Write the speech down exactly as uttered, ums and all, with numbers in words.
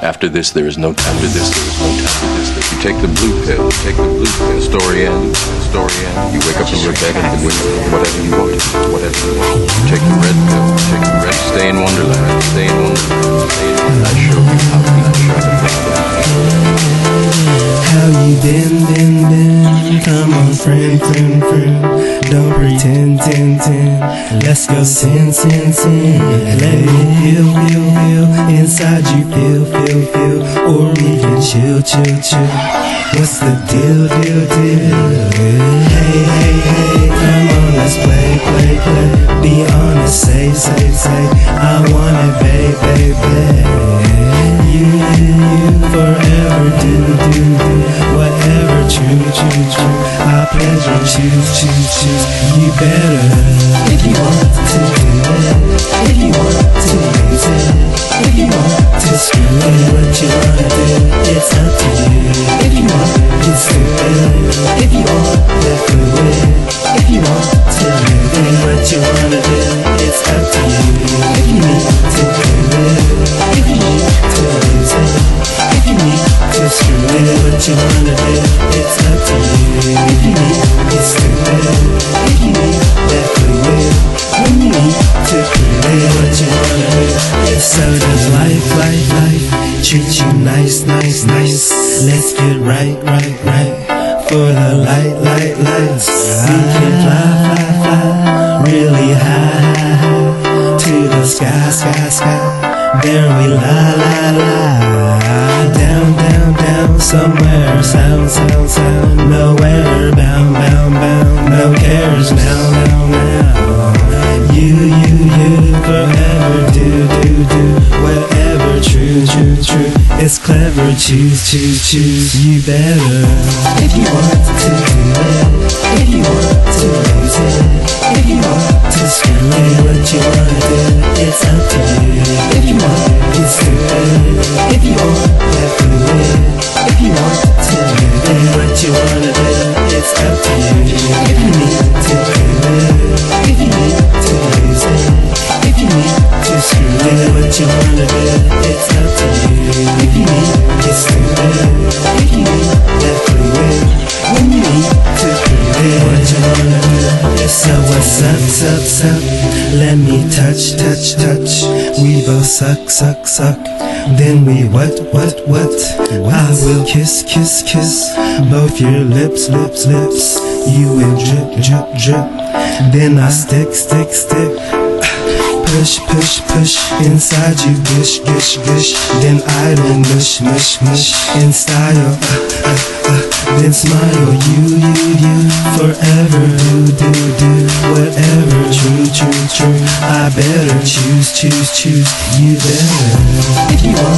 After this, there is no time. After this, there is no time. After this, there is. You take the blue pill. Take the blue pill. Story ends. Story ends. You wake up in your bed and you wake up whatever you want. Whatever you want. You take the red pill. Take the red. Stay in Wonderland. Stay in Wonderland. Stay in Wonderland. I show you how to be How you been, been, been? Come on, friend, friend, friend. Don't pretend, ten, ten. Let's go sin, sin, sin. Let me feel, feel, feel. Inside you feel, feel, feel. Or we can chill, chill, chill. What's the deal, deal, deal? Hey, hey, hey. Come on, let's play, play, play. Be honest, say, say, say. I want it, babe, babe, babe. You, you, you. Forever do, do, do. Whatever, true, true, true. Our pleasure, choose, choose, choose. You better, if you want to do it, if you want to use it, if you want to screw it, what you wanna do, it's up to you. If you want, you screw it. If you want, let go it. If you want to live it, what you wanna do, it's up to you. If you need to do it, if you need to lose it, if you need to screw it, what you wanna do, it's up to you. If you need, you screw it. If you need, let go it. When you need to screw it, what you wanna do, it's so does life, life, life treat you nice, nice, nice. Let's get right, right, right. For the light, light, lights, we can fly, fly, fly, really high, to the sky, sky, sky. There we lie, lie, lie. Down, down, down, somewhere, sound, sound, sound. Nowhere, bound, bound, bound. No cares now, now, now. You, you, you, forever do, do, do. Whatever, true, true, true. It's clever, choose, choose, choose. You better. If you want to do it, if you want to lose it, if you want to screw it, what you wanna do, it's up to you. If you want, you screw it. If you want, let go it. If you want to live it, what you wanna do, it's up to you. If you need to do it, if you need to lose it, if you need to screw it, what you wanna do, it's up to you. If you need, you screw it. If you need, let go it. When you need to screw it, what you wanna do. So what's up, sup, sup? Let me touch, touch, touch. We both suck, suck, suck. Then we what, what, what? I will kiss, kiss, kiss. Both your lips, lips, lips. You will drip, drip, drip. Then I stick, stick, stick. Push, push, push. Inside you gush, gush, gush. Then I don't mush, mush, mush. In style, uh, uh, uh. Then smile, you, you, you. Forever do, do, do. Whatever, true, true, true. I better choose, choose, choose. You better. If you want